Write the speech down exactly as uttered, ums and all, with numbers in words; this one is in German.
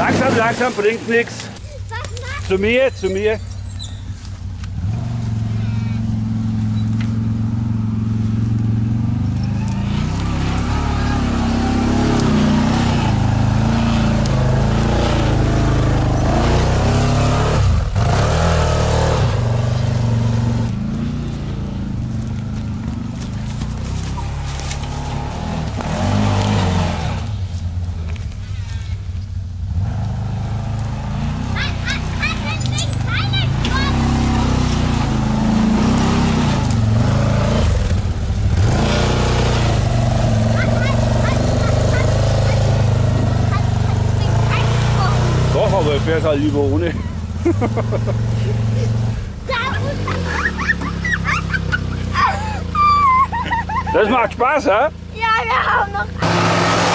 Langsam, langsam, bringt nichts. Zu mir, zu mir. Aber ich fährt halt lieber ohne. Das macht Spaß, hä? Ja, wir haben noch.